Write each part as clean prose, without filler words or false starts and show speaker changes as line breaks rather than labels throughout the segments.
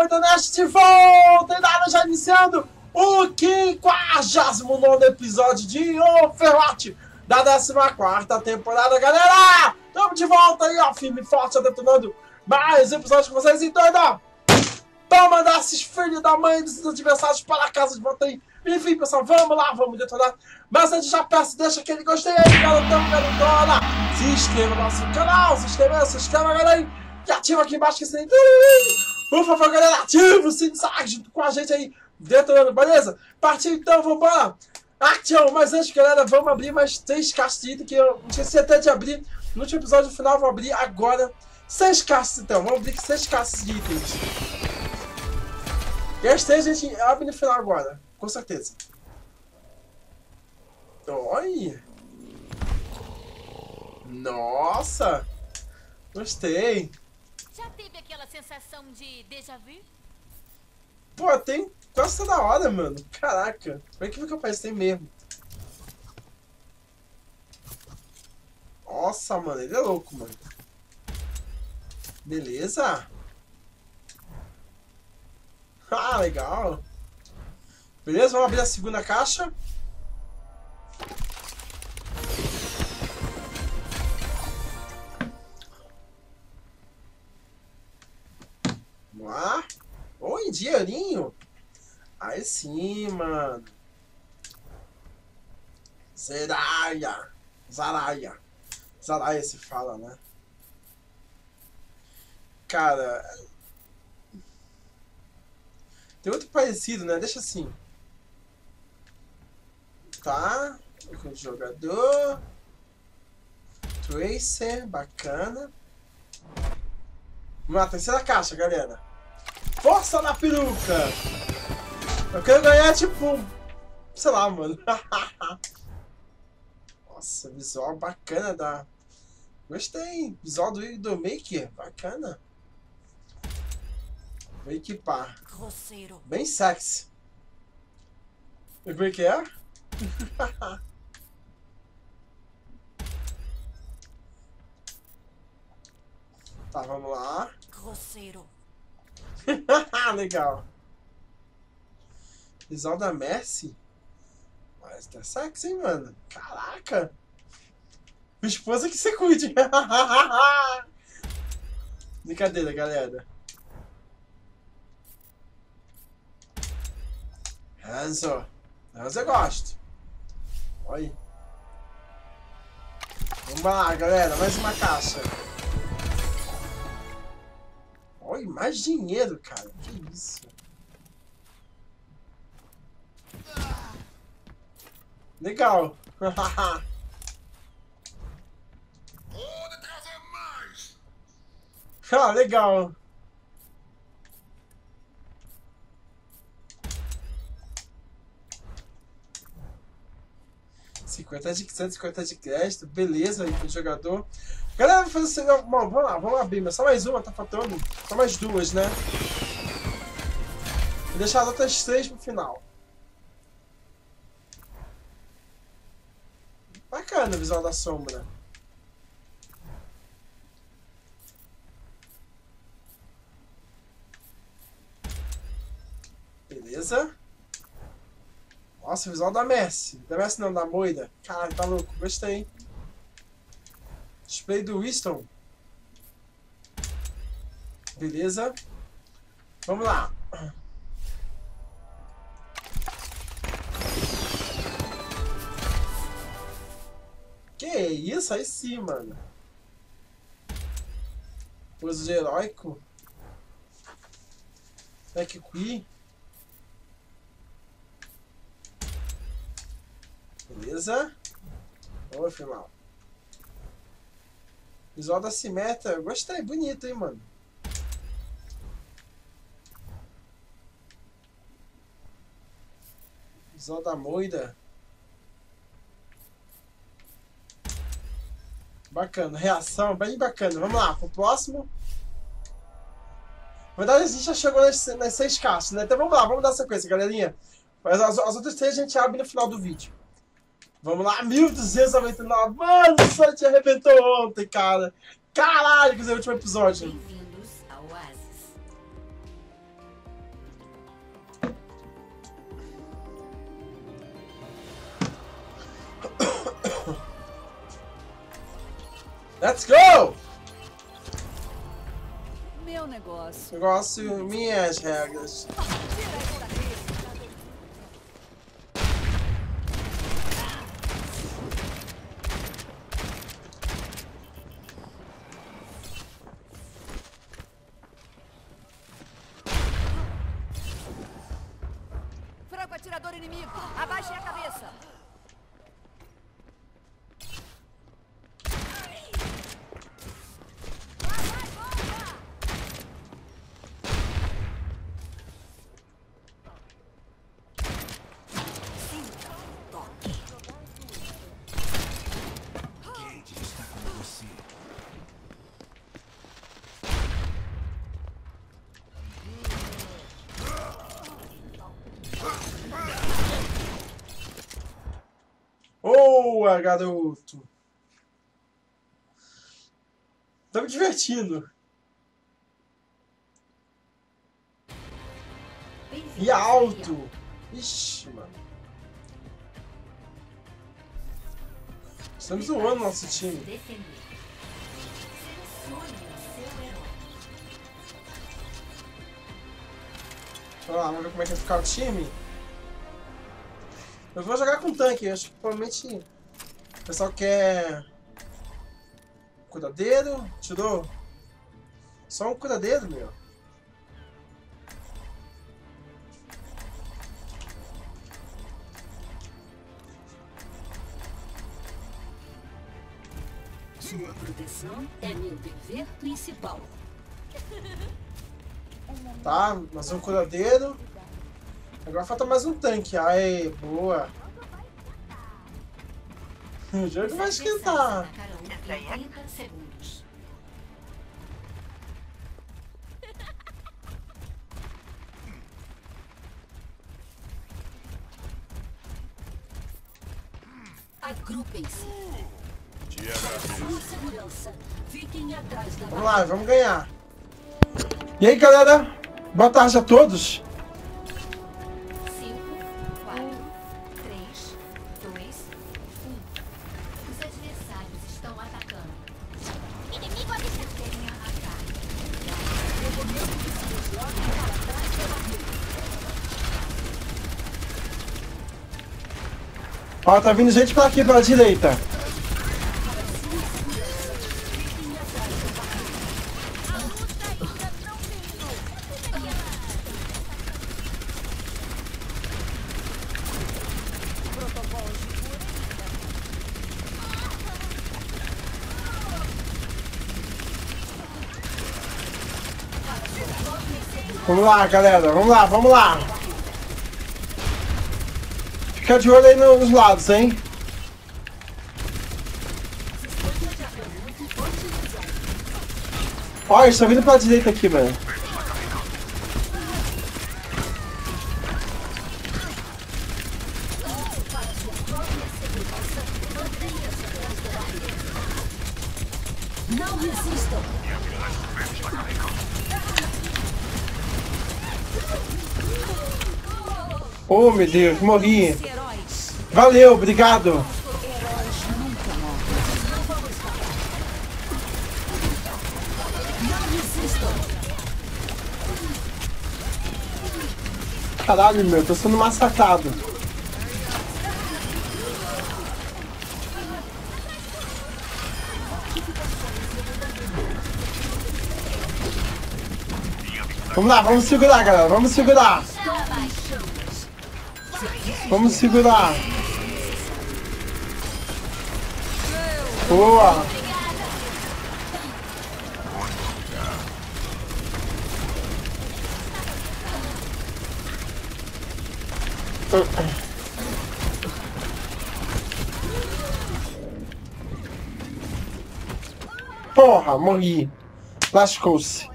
Oi, Donete de volta! E nada, já iniciando o 59º episódio de Overwatch da 14ª temporada, galera! Estamos de volta aí, ó, firme e forte, detonando mais episódios com vocês. Então, ó, vamos mandar esses filhos da mãe dos adversários para a casa de volta aí. Enfim, pessoal, vamos lá, vamos detonar. Mas antes, já peço, deixa aquele gostei aí, garotão, garotona. Se inscreva no nosso canal, se inscreva, galera aí. E ativa aqui embaixo que sininho. Por favor, galera, ativa o sininho junto com a gente aí, detonando, beleza? Partiu então, vambora. Action! Mas antes, galera, vamos abrir mais 6 caixas de item que eu esqueci até de abrir. No último episódio final, vou abrir agora 6 caixas então. Vamos abrir 6 caixas de itens. E as 3 a gente abre no final agora, com certeza. Oi! Nossa! Gostei!
Já teve aquela sensação de déjà vu?
Pô, tem quase toda hora, mano. Caraca, como é que eu pensei mesmo? Nossa, mano, ele é louco, mano. Beleza? Ah, legal. Beleza, vamos abrir a segunda caixa. Vamos lá. Oi, dinheirinho. Aí sim, mano. Zeraia. Zaraia. Zaraia se fala, né? Cara... tem outro parecido, né? Deixa assim. Tá. Jogador. Tracer. Bacana. Vamos lá, terceira caixa, galera. Força na peruca! Eu quero ganhar, tipo... sei lá, mano. Nossa, visual bacana da... gostei. Visual do Maker. Bacana. Vou equipar.
Grosseiro.
Bem sexy. E como é que é? Tá, vamos lá.
Grosseiro.
Legal. Visual da Mercy? Mas tá sexy, hein, mano? Caraca. Minha esposa que você cuide. Brincadeira, galera. Hanzo. Hanzo eu gosto. Olha. Vamos lá, galera. Mais uma caixa. Olha, mais dinheiro, cara. Que isso? Legal. Ah, legal. $150 de crédito, beleza aí pro jogador. Galera, vou fazer assim, bom, vamos lá, vamos abrir, mas só mais uma, tá faltando, só mais 2, né? Vou deixar as outras 3 pro final. Bacana o visual da sombra. Beleza. Nossa, o visual da Mercy. Da Mercy não, da Moira. Caralho, tá louco. Gostei. Display do Winston. Beleza. Vamos lá. Que isso? Aí sim, mano. Uso de heróico. Equi. Beleza? Vamos filmar. Visual da Simetra. Gostei, bonito, hein, mano. Visual da Moira. Bacana, reação, bem bacana. Vamos lá, pro próximo. Na verdade, a gente já chegou nas 6 caixas, né? Então vamos lá, vamos dar sequência, galerinha. Mas as outras 3 a gente abre no final do vídeo. Vamos lá, 1299. Mano, o site arrebentou ontem, cara. Caralho, que é o último episódio.
Bem-vindos ao Oasis.
Let's go!
Meu negócio.
Negócio, minhas regras.
Franco atirador inimigo. Abaixem a cabeça.
Boa, garoto! Tá me divertindo. E alto! Ixi, mano. Estamos zoando nosso time. Olha lá, vamos ver como é que vai ficar o time. Eu vou jogar com tanque, acho que provavelmente o pessoal quer curadeiro, tirou só um curadeiro, meu.
Sua proteção é meu dever principal.
Tá, mais um curadeiro. Agora falta mais um tanque. Aê, boa. O jogo vai esquentar.
Agrupem-se. Sua segurança. Fiquem atrás da
Vamos lá, vamos ganhar. E aí, galera? Boa tarde a todos.
5, 4, 3, 2, 1. Os adversários estão atacando. Inimigo avistado. Tenha ataque.
Ó, tá vindo gente pra aqui, pela direita. Vamos lá, galera. Vamos lá, vamos lá. Fica de olho aí nos lados, hein? Ó, eles estão vindo pra direita aqui, velho.
Não resistam.
Oh, meu Deus, morri. Valeu, obrigado. Caralho, meu, tô sendo massacrado. Vamos lá, vamos segurar, galera, vamos segurar. Vamos segurar. Boa. Porra, morri. Lascou-se.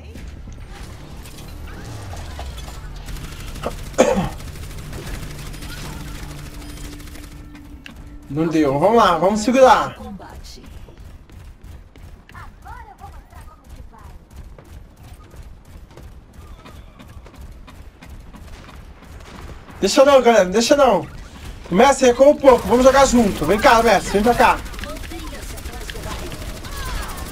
Não deu. Vamos lá, vamos segurar. Deixa não, galera, deixa não. O Messi recua um pouco, vamos jogar junto. Vem cá, Messi, vem pra cá.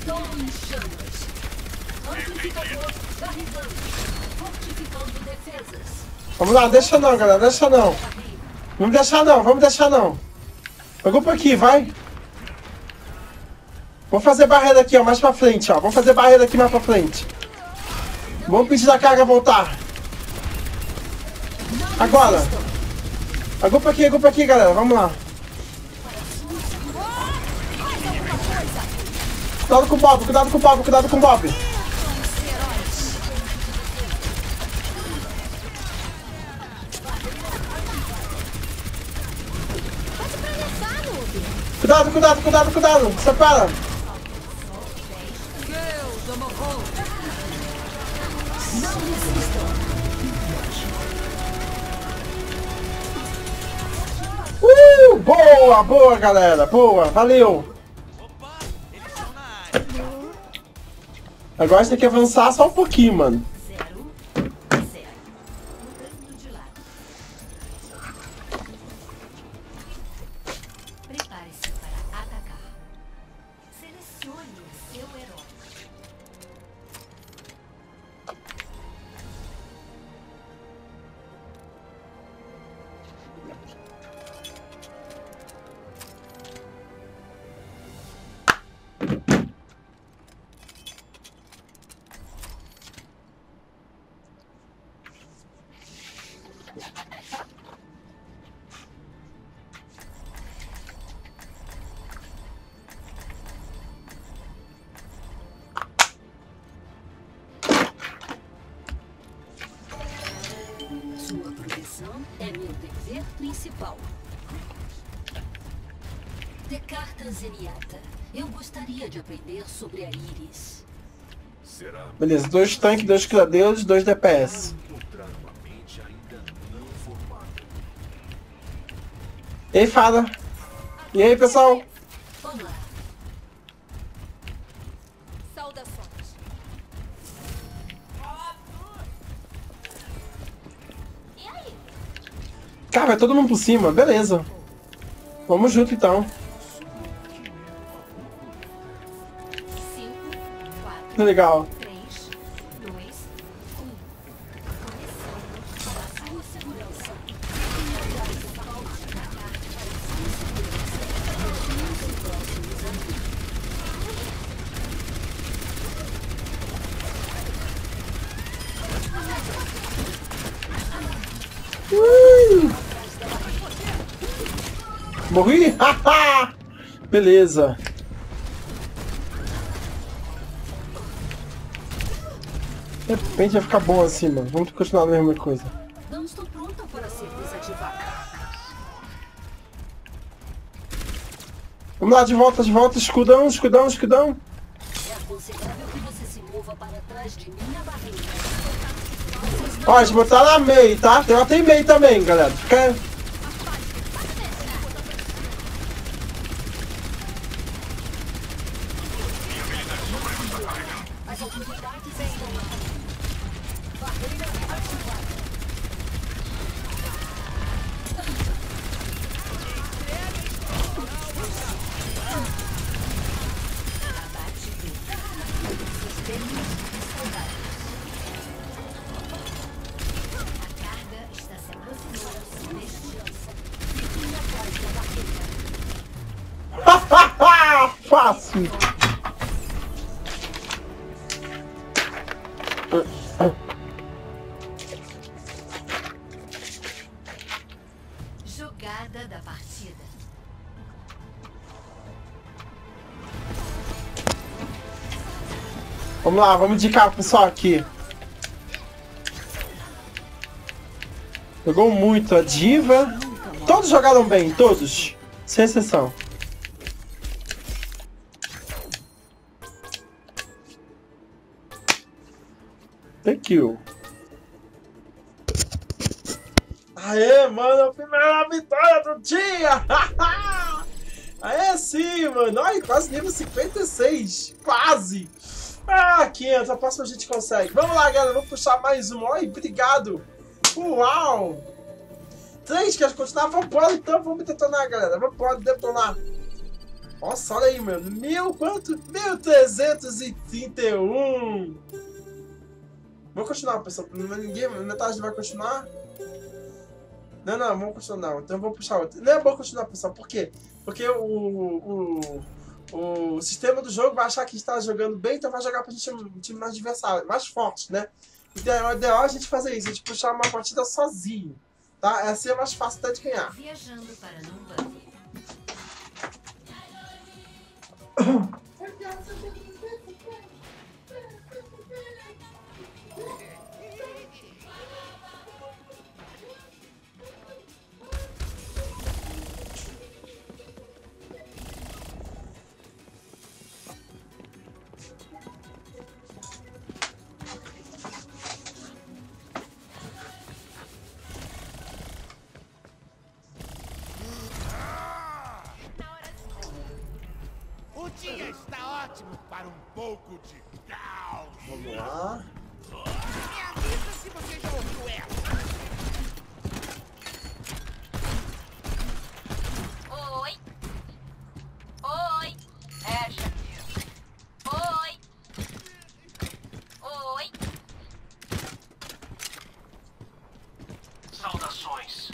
Estou em chamas. Amplificador carregando. Fortificando defesas.
Vamos lá, deixa não, galera, deixa não. Vamos deixar não, vamos deixar não. Pegou por aqui, vai. Vamos fazer barreira aqui, ó, mais pra frente, ó. Vamos fazer barreira aqui mais pra frente. Vamos pedir da carga voltar. Agora. Agrupa aqui, galera. Vamos lá. Cuidado com o Bob, cuidado com o Bob, cuidado com o Bob. Cuidado. Separa. Boa, galera. Boa, valeu. Agora a gente tem que avançar só um pouquinho, mano.
0, 0. Mudando de lado. Prepare-se para atacar. Selecione o seu herói.
Sua proteção é meu dever principal. Decarta Zenyatta. Eu gostaria de aprender sobre a Íris.
Beleza, 2 tanques, 2 criadeiros, 2 DPS. E aí, fada? E aí, pessoal?
Vamos lá.
Saudações. E aí?
Cara, vai todo mundo por cima, beleza. Vamos junto então.
5, 4,
Legal.
3, 2, 1.
Sua segurança.
Morri? Haha! Beleza. De repente vai ficar bom assim, mano. Vamos continuar a mesma coisa.
Não estou pronta para ser desativada.
Vamos lá, de volta. Escudão.
É aconselhável que você se mova para trás de minha barreira.
Ó, eles botaram a Mei, tá? Tem Mei também, galera. Fica...
As autoridades estão lá. Barreira ativada.
Abate sistemas saudáveis. A carga está se aproximando deste chão.
Fiquem atrás da barreira.
Fácil.
Jogada da partida.
Vamos lá, vamos indicar pro pessoal aqui. Jogou muito a Diva. Todos jogaram bem, todos. Sem exceção. Thank you. Aê, mano, a primeira vitória do dia! Aê sim, mano. Ai, quase nível 56. Quase. Ah, 500. A próxima a gente consegue. Vamos lá, galera. Vamos puxar mais uma. Ai, obrigado. Uau. 3, quer continuar? Vamos embora, então. Vamos detonar, galera. Vamos embora detonar. Nossa, olha aí, mano. Quanto? 1331. Vou continuar, pessoal. Ninguém, metade vai continuar. Não, vamos continuar não. Então eu vou puxar outro. Não é bom continuar, pessoal. Por quê? Porque o sistema do jogo vai achar que está jogando bem, então vai jogar pra gente um time mais adversário, mais forte, né? Então é ideal a gente fazer isso, a gente puxar uma partida sozinho, tá? Assim é mais fácil até de ganhar.
Viajando para Numbani.
O dia está ótimo para um pouco de caos.
Vamos lá.
Me avisa se você já ouviu essa.
Oi. Oi. Asher. Oi. Oi.
Saudações.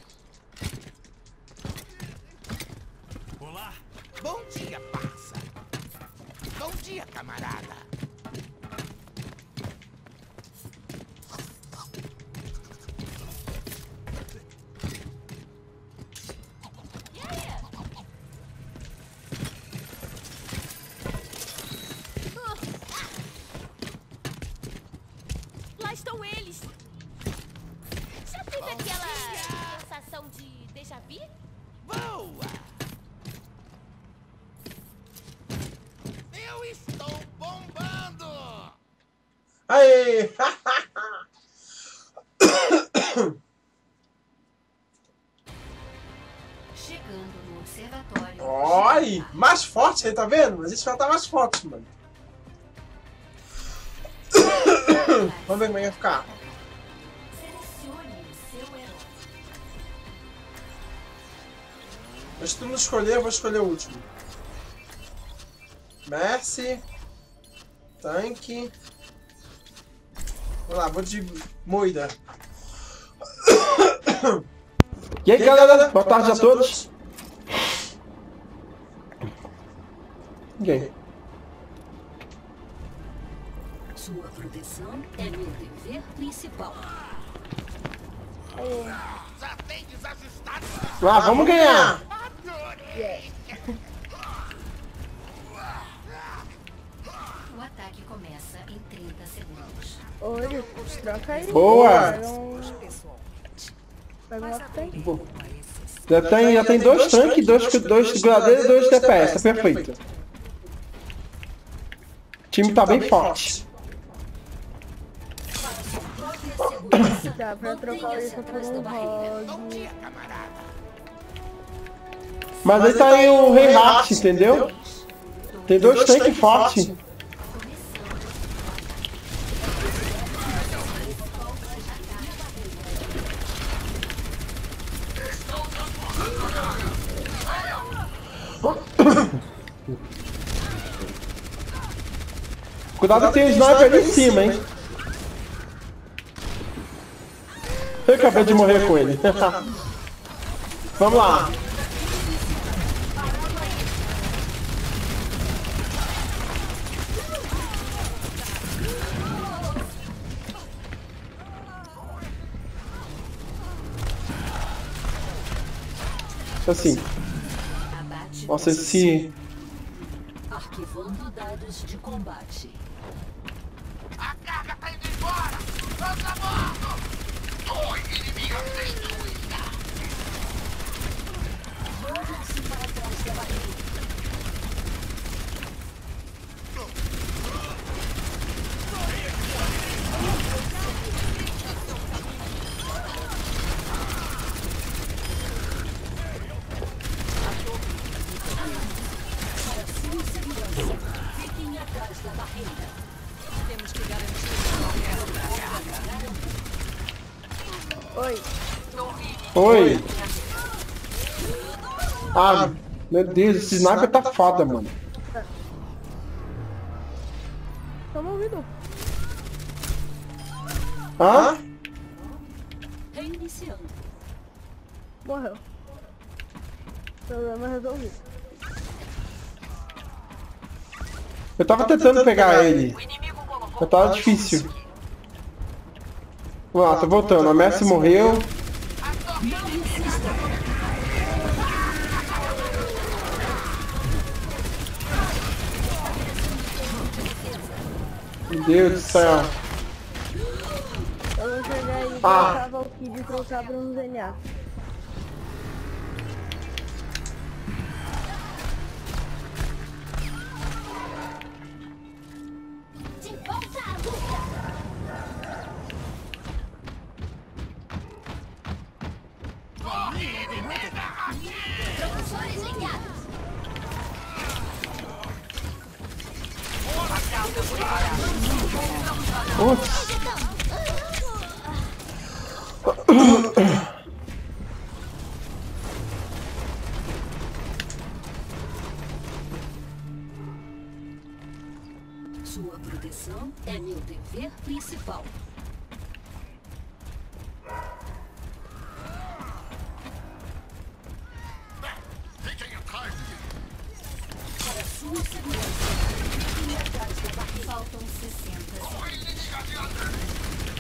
Olá. Bom dia, parça. Bom dia, camarada.
Lá estão eles! Já teve aquela sensação de déjà vu?
Boa! Eu estou bombando!
Aê!
Chegando no observatório.
Oi! Mais forte, aí, tá vendo? A gente vai estar mais forte, mano. Vamos ver como é que vai ficar.
Selecione o seu herói.
Mas se tu não escolher, eu vou escolher o último. Mercy. Tanque. Vamos lá, vou de Moida.
E aí, galera? Boa tarde a todos. Ninguém.
Sua proteção é meu dever principal.
Já tem desajustado?
Ah, vamos ganhar.
Adorei!
O ataque começa em 30 segundos.
Oi, troca aí.
Boa.
Pega um tanque.
Já tem dois tanques, dois seguradeiros e dois DPS. Tá perfeito. O time tá bem forte.
Dá pra trocar isso por um
Bom
rogue.
dia, camarada.
Mas aí tá aí o Rei Hart, entendeu? Tem dois tanques fortes. Cuidado que tem o sniper ali em cima, hein? Eu acabei de morrer com ele. Vamos lá. Assim.
Abate
Nossa, esse...
Arquivando dados de combate.
A carga tá indo embora! Vamos a bordo! Torre inimiga destruída!
Movam-se para trás da barreira. Fiquem atrás da barreira.
Oi.
Oi. Ah, Meu Deus, esse sniper tá foda, mano.
Toma ouvido.
Hã?
Reiniciando.
Morreu. Problema resolvido.
Eu tava tentando pegar ele. Mas tava difícil. Vamos lá, tô voltando. A Messi morreu. Meu Deus do céu.
Eu vou chegar aí e trocar a Valkyrie e trocar pra um DNA.
De volta à luta! Propulsores ligados!
Putz.
Sua proteção é meu dever principal.
Fiquem atrás de mim.
Para sua segurança, unidades de barco faltam 60.
Corre, inimiga adiante.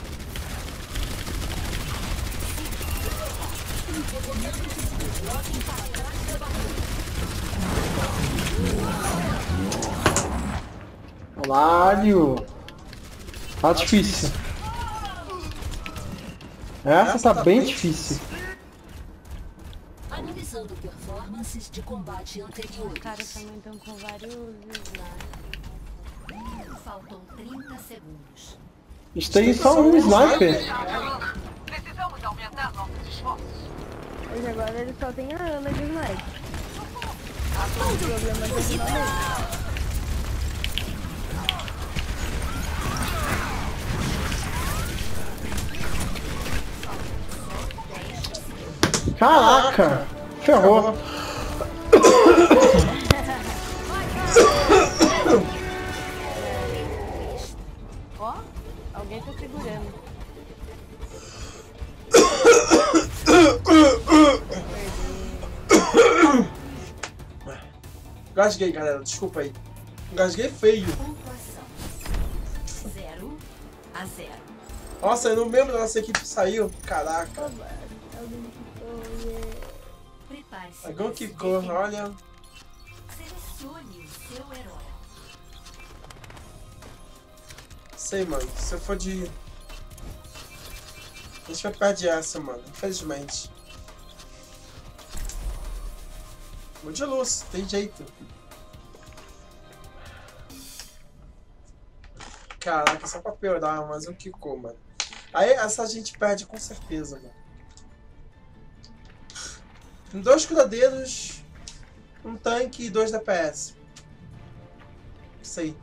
Caralho. Tá difícil. Essa tá bem difícil.
Analisando performances de combate anteriores.
Caras também estão com vários slides.
Faltam 30 segundos.
A gente tem só um sniper.
Precisamos aumentar nossos esforços.
Mas agora ele só tem a Ana de sniper. O problema é terminar.
Caraca. Ferrou.
Ó, alguém tá segurando.
Gasguei, galera. Desculpa aí. Gasguei feio.
Pontuação: 0 a 0.
Nossa, eu não lembro da nossa equipe saiu. Caraca.
Alguém que
Prepare-se.
Alguém
para
que
se
corre,
defender.
olha.
Selecione o seu herói.
Sei, mano. Se eu for de... A gente vai perder essa, mano. Infelizmente. Vou de luz. Tem jeito. Caraca, só pra piorar, mas um Kiko, mano. Aí essa a gente perde com certeza, mano. Tem 2 curadeiros, um tanque e 2 DPS. Isso aí.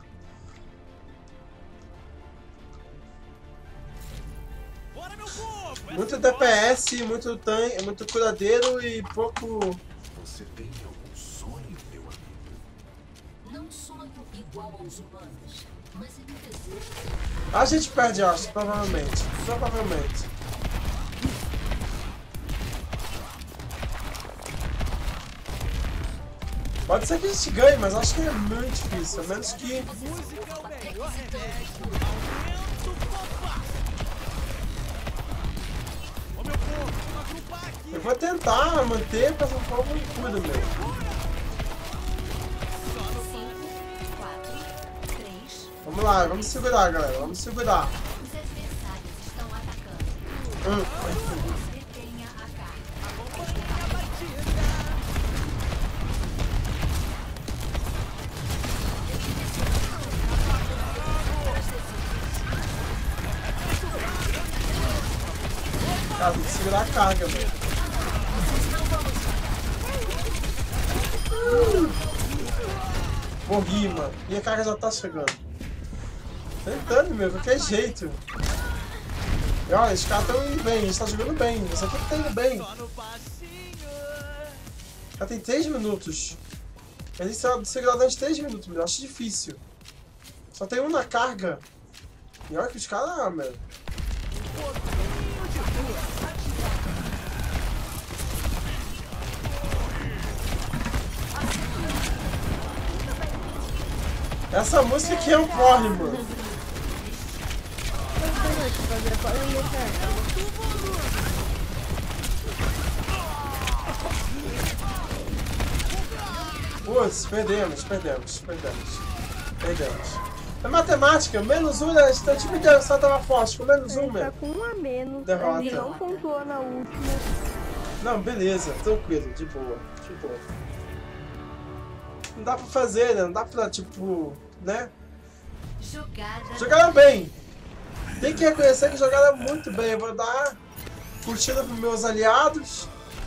Muito DPS, muito tanque, muito curadeiro e pouco...
Você tem algum sonho, meu amigo?
Não sonho igual aos humanos, mas é meu desejo.
A gente perde, eu acho, provavelmente. Provavelmente. Pode ser que a gente ganhe, mas acho que é muito difícil. A menos que... Eu vou tentar manter pra um pouco de cuida, meu.
5, 4, 3.
Vamos lá, vamos segurar, galera. Vamos segurar.
Os adversários estão atacando. Detenha a carga.
Cara, tem que segurar a carga, velho. Morri, mano. E a carga já tá chegando. Tentando, meu, de qualquer jeito. E olha, os caras estão indo bem, a gente tá jogando bem. Isso aqui tá indo bem. Ela tem 3 minutos. Mas isso é segurar durante 3 minutos, eu acho difícil. Só tem um na carga. E olha que os caras, mano. Essa música aqui é um porre, mano. Putz, perdemos. É matemática, menos 1, né? O time de só tava forte, com menos 1,
Ele tá
mano.
com 1 a menos,
Derrota.
ele não pontuou na última.
Não, beleza, tranquilo, de boa. Não dá pra fazer, né? Não dá pra, tipo, né? Jogaram bem. Tem que reconhecer que jogaram muito bem. Eu vou dar curtida pros meus aliados.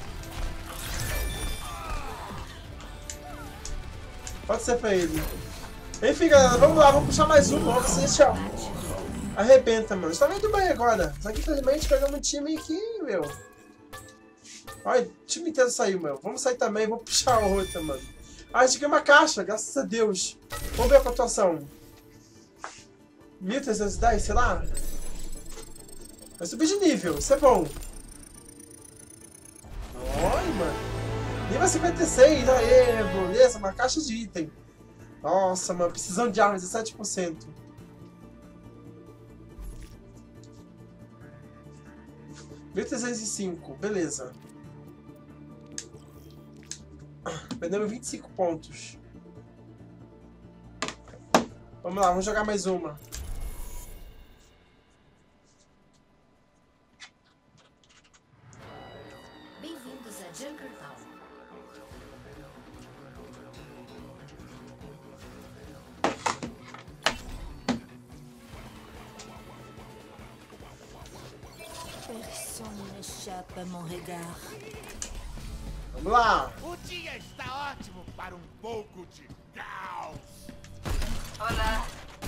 Pode ser pra ele. Enfim, galera, vamos lá, vamos puxar mais uma. Vamos ver se arrebenta, mano. Está indo bem agora. Só que infelizmente pegamos um time que, meu. Olha, o time inteiro saiu, meu. Vamos sair também, vamos puxar outra, mano. Ah, a gente ganhou uma caixa, graças a Deus. Vamos ver a pontuação. 1310, sei lá. Vai subir de nível, isso é bom. Olha, mano. Nível 56, aê, beleza, uma caixa de item. Nossa, mano, precisão de armas, 17%. $1.305, beleza. Perdemos 25 pontos. Vamos lá, vamos jogar mais uma.
Bem-vindos a Junkertown.
Personne n'échappe à mon regard.
Vamos lá.
O dia está ótimo para um pouco de caos.
Olá.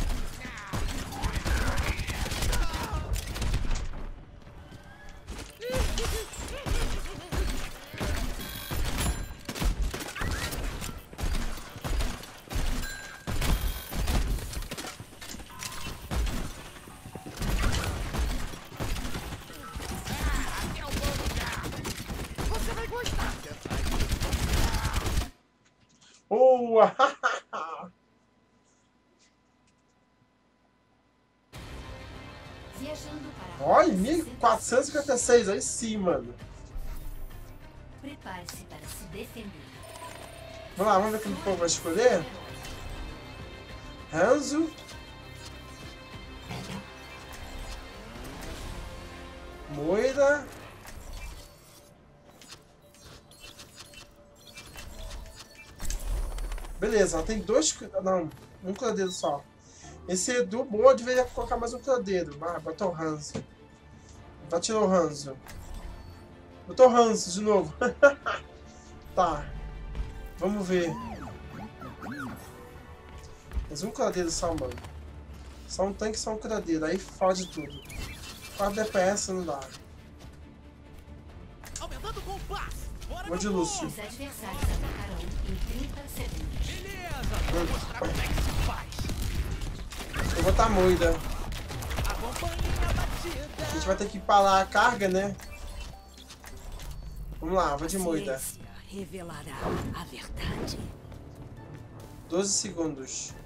Aqui é um bom lugar. Você vai gostar dessa aí.
Boa!
Viajando para
Olha, 1456, aí sim, mano.
Prepare-se para se defender.
Vamos lá, vamos ver o que o povo vai escolher. Hanzo. Moira. Beleza, ela tem dois... Não, um curadeiro só. Esse Edu, boa, deveria colocar mais um curadeiro. Ah, botou o Hanzo. Já tirou o Hanzo. Botou o Hanzo de novo. Tá. Vamos ver. Mais um curadeiro só, mano. Só um tanque, só um curadeiro. Aí fode tudo. 4 DPS não dá.
Aumentando o compasso. Bora
Vou de Lúcio.
Os adversários atacarão em 30 segundos.
Beleza, vou mostrar como é que se faz.
Eu vou botar moida.
Acompanhe a batida.
A gente vai ter que parar a carga, né? Vamos lá, vou de moida.
Ciência revelará a verdade.
12 segundos.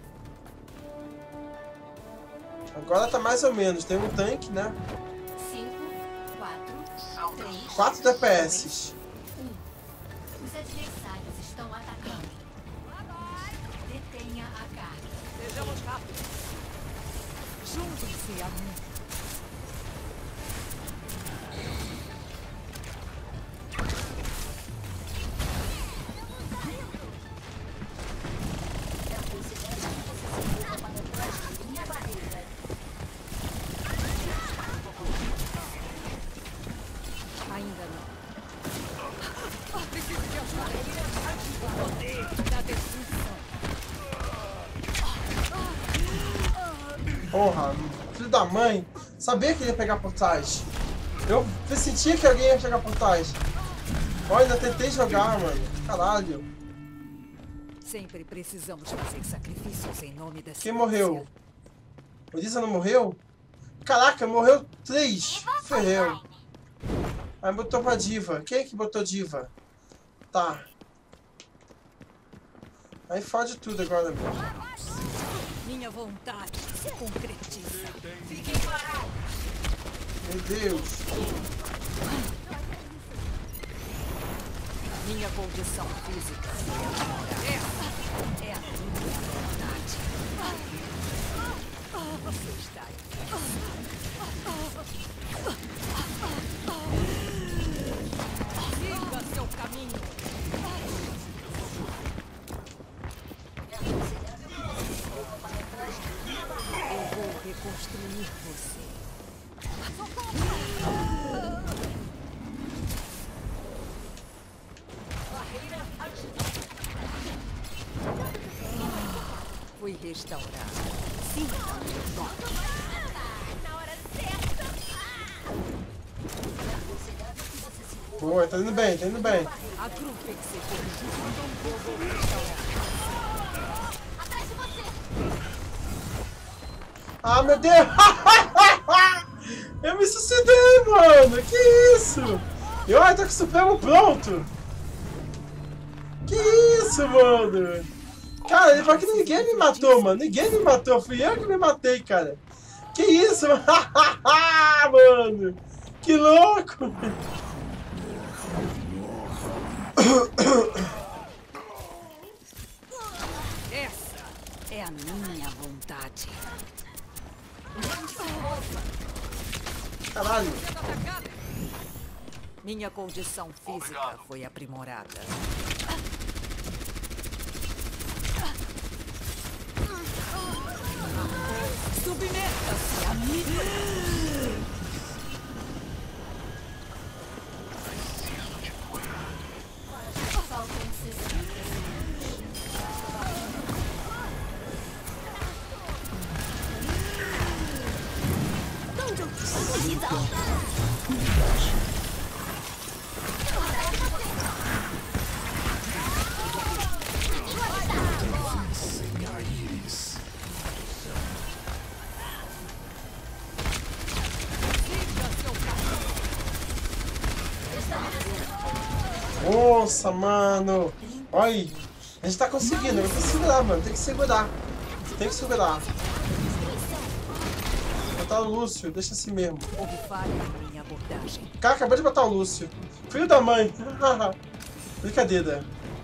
Agora tá mais ou menos. Tem um tanque, né?
5, 4, 3,
4 DPS.
Os adversários estão atacando. Detenha a carga.
Sejamos rápidos.
Juntem-se a mim. Ainda não. Preciso de ajuda. O poder da destruição.
Porra, filho da mãe. Sabia que ele ia pegar por trás. Eu sentia que alguém ia chegar por trás. Olha, ainda tentei jogar, mano. Caralho.
Sempre precisamos fazer sacrifícios em nome da
Quem morreu? Elisa não morreu? Caraca, morreu 3. Ferreu. Aí botou pra diva. Quem é que botou diva? Tá. Aí fode tudo agora, meu.
Minha vontade se concretiza.
Meu Deus.
Minha condição física. Essa é a minha vontade. Você está aí. Siga seu caminho. Eu vou reconstruir você. Fui restaurado. Sim,
Na hora certa.
Boa, tá indo bem, tá indo bem.
a trupe que se corrigiu.
Atrás de você.
Ah, meu Deus! Eu me suicidei, mano! Que isso? Eu tô com o Supremo pronto! Que isso, mano? Cara, ele falou que ninguém me matou, mano. Ninguém me matou. Fui eu que me matei, cara. Que isso, mano? Que louco!
Essa é a minha vontade.
Caralho.
Minha condição física foi aprimorada. Submeta-se a mim.
Faltam 60
Nossa, mano. Olha aí. A gente tá conseguindo. Tem que segurar, mano. Tem que segurar. Tem que segurar. Botar o Lúcio. Deixa assim mesmo.
Houve falha em minha abordagem.
O cara acabou de botar o Lúcio. Filho da mãe. Brincadeira.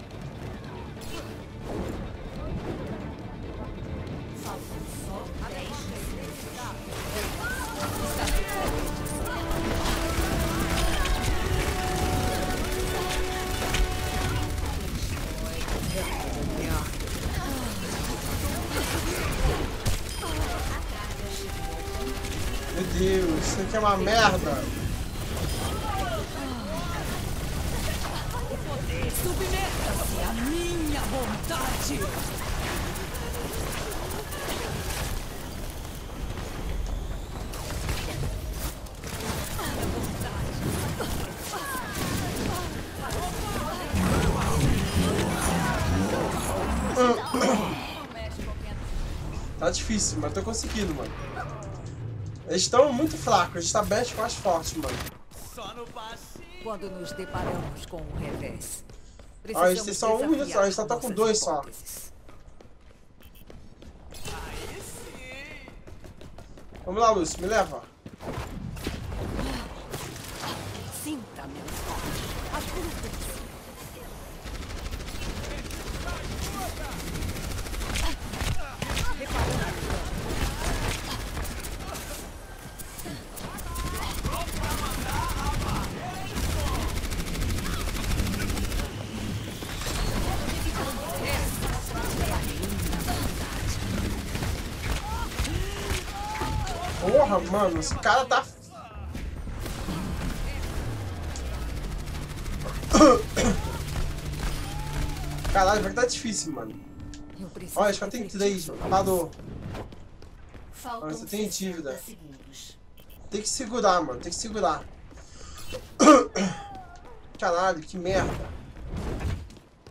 Meu Deus, isso aqui é uma merda.
Submeta-se à minha vontade.
Tá difícil, mas tô conseguindo, mano. Eles estão muito fracos, a gente tá bem mais forte, mano.
Quando nos deparamos com um revés,
Ó, a gente tem só um minuto, a gente só tá com 2 só. Vamos lá, Lúcio, me leva.
Sinta meu toque. Acuda-se.
Porra, mano, esse cara tá... Caralho, vai que tá difícil, mano.
Eu preciso
Olha, acho que eu tenho 3, mano. Parou.
Faltam
Você tem
60
dívida.
segundos.
Tem que segurar, mano. Tem que segurar. Caralho, que merda.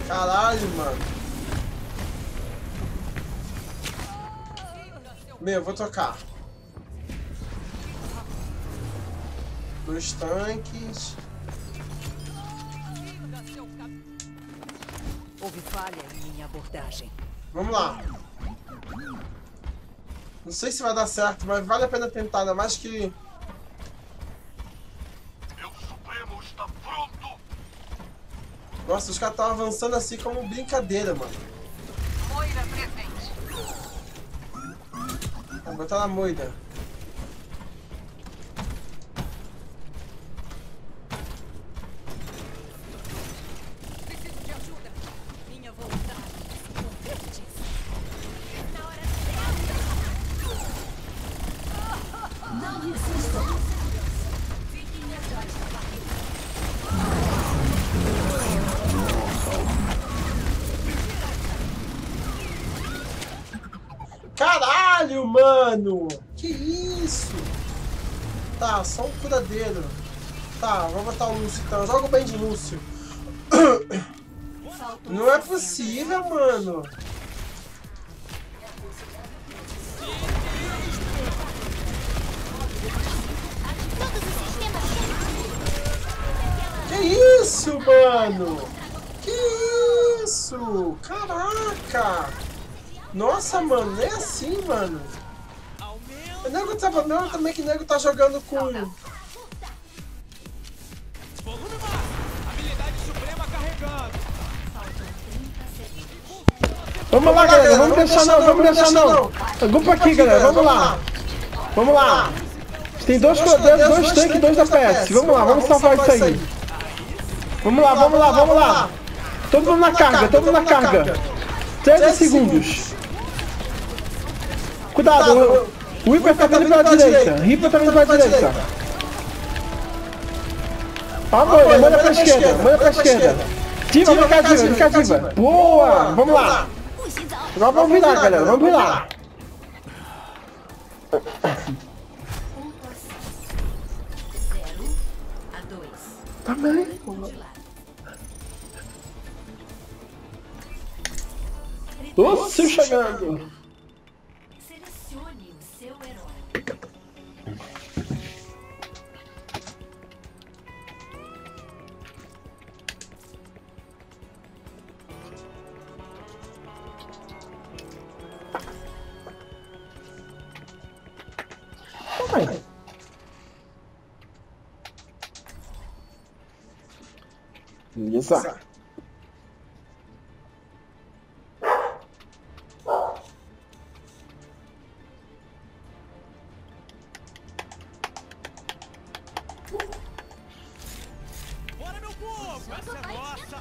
Caralho, mano. Meu, vou trocar. 2 tanques.
Houve falha em minha abordagem.
Vamos lá. Não sei se vai dar certo, mas vale a pena tentar, ainda mais que...
Meu Supremo está pronto!
Nossa, os caras estão avançando assim como brincadeira, mano.
Moira presente.
Vou botar na moida.
Preciso de ajuda. Minha vontade de se convertir.
Na hora certa. Não resista. Fique atrás da barreira.
Caralho, mano! Que isso? Tá, só um curadeiro. Tá, vou botar o Lúcio então. Joga o bem de Lúcio. Não é possível, mano.
Todos os sistemas
Que isso, mano? Que isso? Caraca! Nossa, mano, nem assim, mano. O nego tá falando também que o nego tá jogando com...
Vamos lá, galera, vamos deixar não, vamos deixar não. Grupo aqui, galera, vamos lá. Vamos lá. Tem 2 tanques e 2 APS. Vamos lá, vamos salvar isso aí. Vamos lá, vamos lá, vamos lá. Todo mundo na carga, todo mundo na carga. 30 segundos. Cuidado, o Reaper tá vindo pela direita. Reaper tá vindo pela direita. Ó, manda pra esquerda, manda pra esquerda. Diva, vem cá, Diva, vem cá, Diva. Boa, vamos lá. Agora vamos virar, galera, vamos virar.
0 a 2.
Tá bem. Lúcio chegando.
Selecione o seu herói.
Vai. Beleza.
Bora, meu povo! Essa é nossa!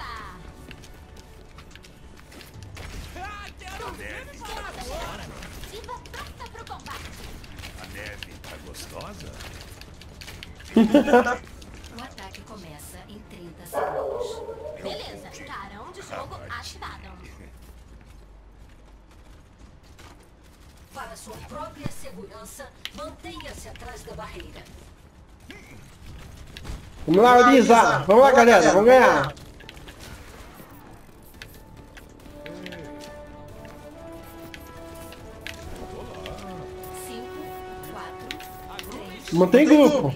Ah, quero ver agora!
Diva pronta pro combate.
A neve tá gostosa?
O ataque começa em 30 segundos.
Beleza, carão de jogo ativado.
Para sua própria segurança, mantenha-se atrás da barreira.
Vamos lá, Elisa. Vamos lá, galera, vamos ganhar. Mantém grupo.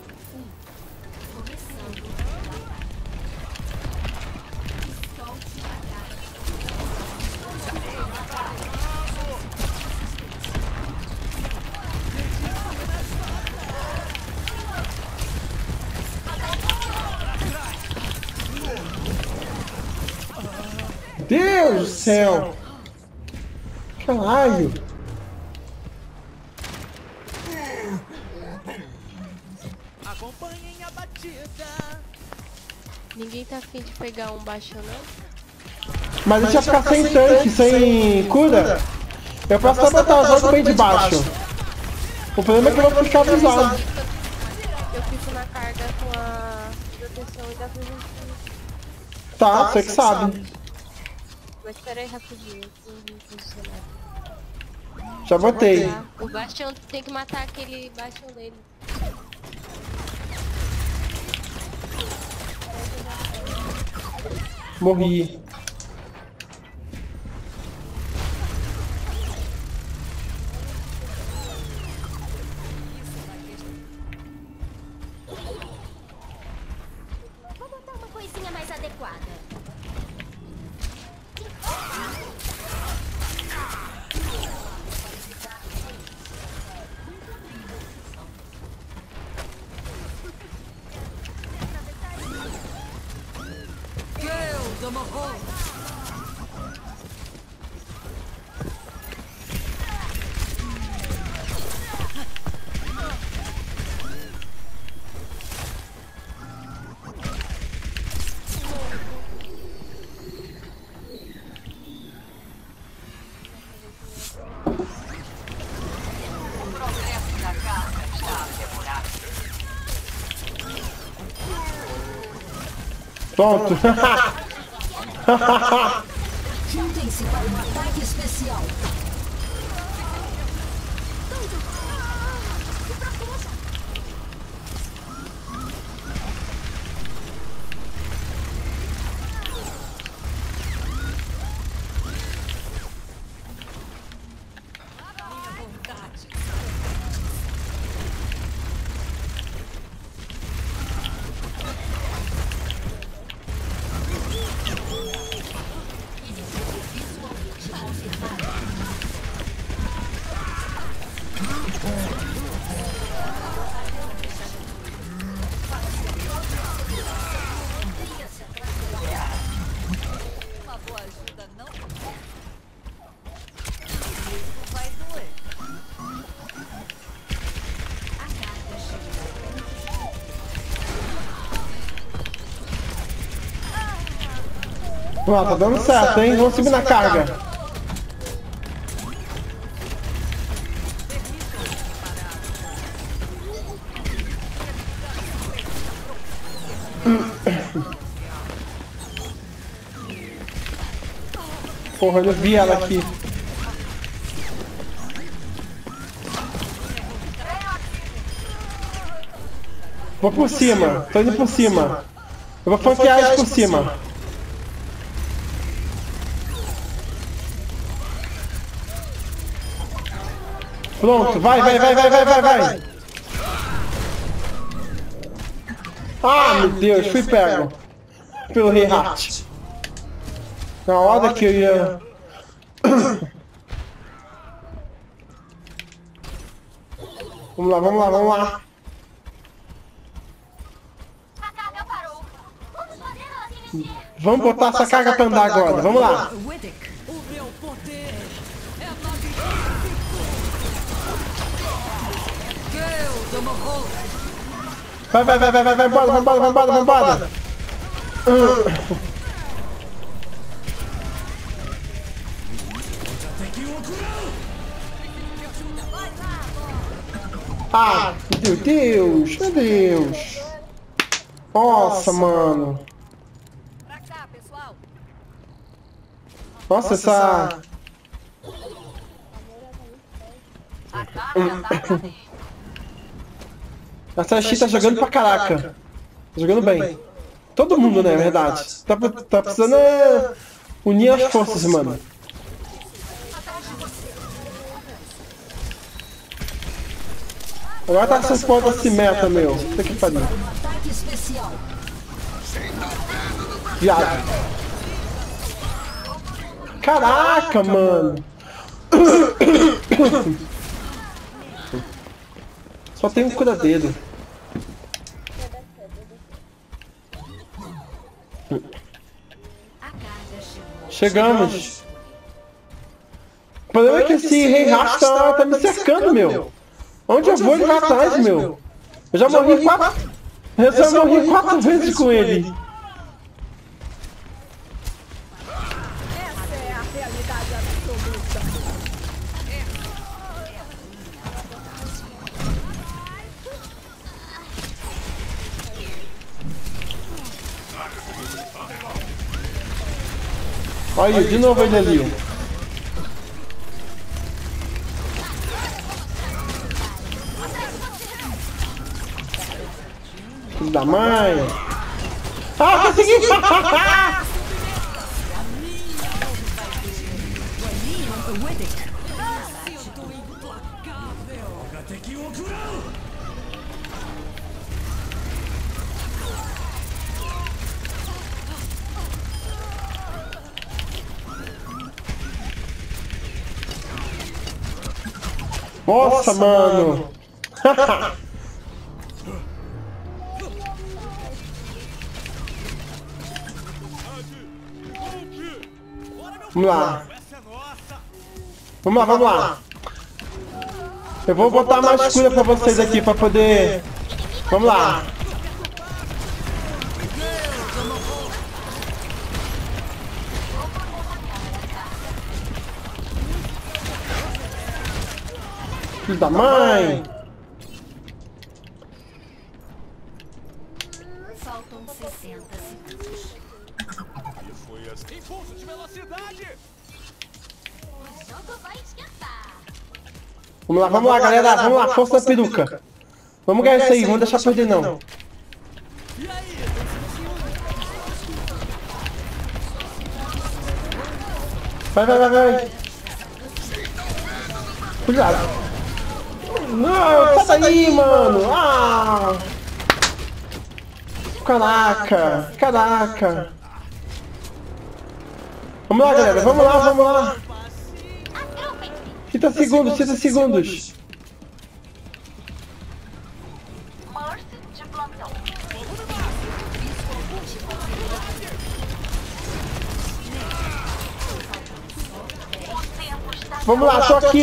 Deus do céu! Caralho!
Acompanhem a batida!
Ninguém tá afim de pegar um baixo, não?
Mas deixa eu ficar sem tanque, sem cura. Eu posso só botar o jogo bem de baixo. O problema é que eu vou ficar avisado.
Eu fico na carga com a proteção e dá pra gente.
Tá, você que sabe.
Mas espera aí rapidinho, eu vou funcionar.
Já botei.
Tá? O Bastião tem que matar aquele Bastião dele.
Morri. Pronto.
Juntem-se para um ataque especial.
Uma boa ajuda não vai doer.
A carga chegou.
Ó, tá dando certo, hein? Vamos subir na carga. Porra, eu não vi ela aqui. Vou por cima, tô indo por cima. Eu vou flanquear eles por cima. Pronto, vai. Ah, meu Deus, fui pego pelo Reinhardt. Na hora que eu ia... Vamos lá.
A carga parou. Vamos fazer ela se mexer.
Vamos botar essa carga pra andar agora, vamos lá.
O meu poder é magnífico.
Vai, vambora. Ah, meu Deus. Nossa, mano.
Pra cá, pessoal.
Nossa, essa...
A carga tá ali.
Essa Chi tá jogando pra caraca. Tá jogando bem. Todo mundo, né, é verdade. Tá precisando unir as forças, mano. Agora tá essas portas se meta, meu. Puta que pariu.
Ataque especial.
Viado. Caraca, mano. Só tem um curadeiro.
A carga chegou.
Chegamos. O problema é que esse Reinhardt tá me cercando, meu. Onde eu vou, ele vai atrás, meu. Eu já morri 4... Eu já morri 4 vezes com ele.
Essa é a realidade absoluta.
Olha, de novo ele ali. Filho da mãe. Ah, consegui! Nossa, mano! Vamos lá.
Essa é nossa.
Vamos lá, vamos lá. Eu vou botar mais cura pra vocês aqui pra poder... Vamos lá. Filho da mãe.
Faltam 60 segundos.
E foi assim. Impulso de velocidade.
O jogo vai esquentar.
Vamos lá, galera. Vamos lá, força da peruca. Vamos ganhar isso aí, vamos deixar perder não.
E aí?
Vai. Cuidado. Não, sai daí, mano. Ah. Caraca. Vamos lá, galera. Vamos lá. 30 segundos.
Mercy de plantão. O tempo está
Vamos lá, tô aqui.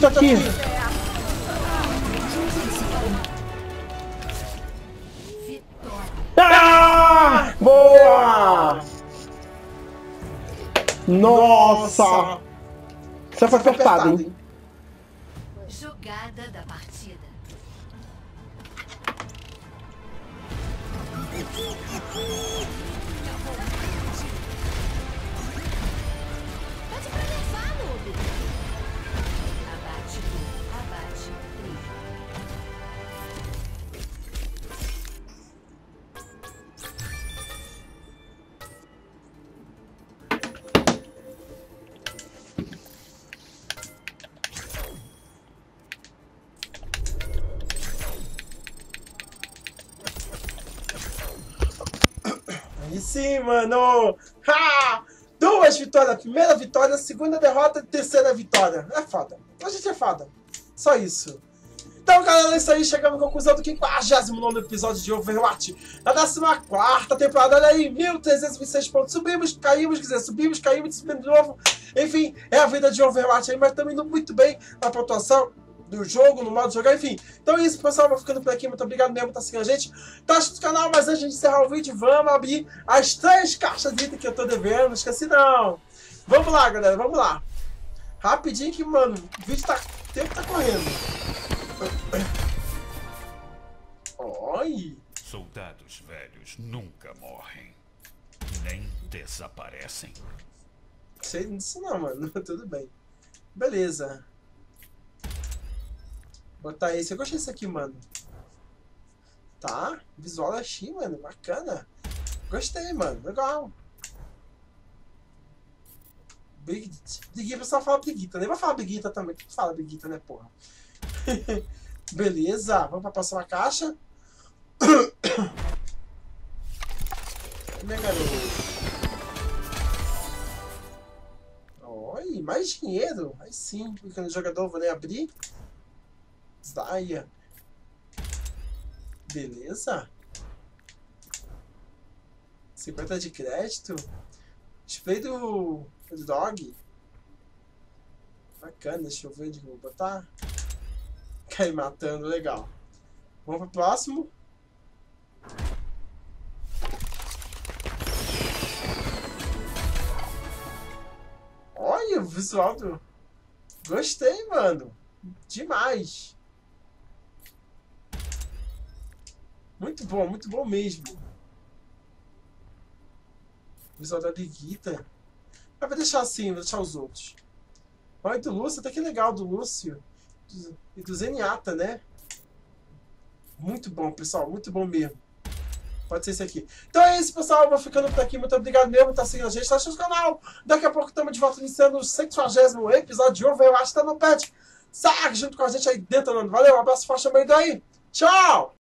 Ah! Boa! Nossa! Isso foi apertado, hein?
Jogada da partida.
Pode preservar, noob.
Abate 3.
Aí sim, mano! Ha! 2 vitórias, primeira vitória, segunda derrota, terceira vitória. É foda. A gente é foda. Só isso. Então, galera, é isso aí. Chegamos à conclusão do 59º episódio de Overwatch. Na 14ª temporada, olha aí, 1.326 pontos. Subimos, caímos, subimos, de novo. Enfim, é a vida de Overwatch aí, mas estamos indo muito bem na pontuação do jogo, no modo de jogar, enfim. Então é isso, pessoal. Vou ficando por aqui. Muito obrigado mesmo por estar seguindo a gente. Tá inscrito no canal, mas antes de encerrar o vídeo, vamos abrir as 3 caixas de item que eu tô devendo. Não esqueci, não. Vamos lá, galera. Vamos lá. Rapidinho que, mano, o vídeo tá... O tempo tá correndo. Oi.
Soldados velhos nunca morrem. Nem desaparecem.
Sei disso não, mano. Tudo bem. Beleza. Botar esse. Eu gostei desse aqui, mano. Tá. Visual achei, mano. Bacana. Gostei, mano. Legal. Briguita, pessoal fala Briguita. Nem vai falar Briguita também. Quem fala Briguita, né, porra? Beleza. Vamos pra próxima caixa. Minha garota. Oi, mais dinheiro. Aí sim. Clicando no jogador, vou nem abrir. Zaya. Beleza. 50 de crédito. Spray do dog. Bacana, deixa eu ver onde eu vou botar. Cair matando, legal. Vamos pro próximo. Olha o visual do... Gostei, mano. Demais. Muito bom mesmo. O visual da Briguita. Mas vou deixar assim, vou deixar os outros. Olha, do Lúcio, até que legal do Lúcio. E do Zenyatta, né? Muito bom, pessoal, muito bom mesmo. Pode ser esse aqui. Então é isso, pessoal. Eu vou ficando por aqui. Muito obrigado mesmo por estar seguindo a gente. Tá no canal. Daqui a pouco estamos de volta iniciando o 60º episódio de Overwatch. Tá no pet. Segue junto com a gente aí dentro. Valeu, um abraço forte também daí. Tchau!